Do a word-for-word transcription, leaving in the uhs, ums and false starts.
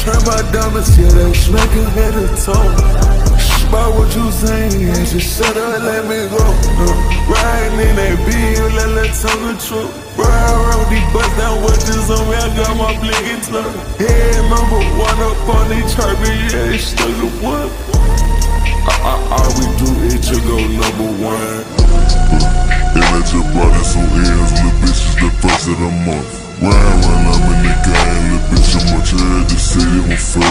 Turn my diamonds, yeah, they smacking head to toe. About what you saying, yeah, just shut up, let me go. Uh, riding in that bill, let that tell the truth. Bro, I wrote these bust down watches on me, I got my blinking tuck. Head number one up on these turbine, yeah, it's stuck to one. I, I, all we do is just go number one. And I just brought in some ends, little bitches the first of the month. Ride around, I'm in the game, little bitch, I'm much heard the city on first.